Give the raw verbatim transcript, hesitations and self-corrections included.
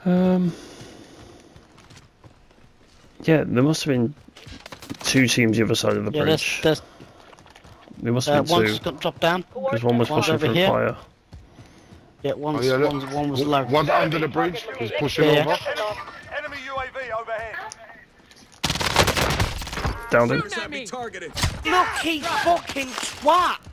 Um. Yeah, there must have been two teams the other side of the Yeah, bridge. there's, there's There must uh, have been one's two. got dropped down. Because one was One's pushing over through here. fire. Yeah, one's, Oh, yeah, look. one's one was low. One's under the bridge. He's pushing Yeah. over. Enemy U A V overhead. Downed him. Lucky fucking twat!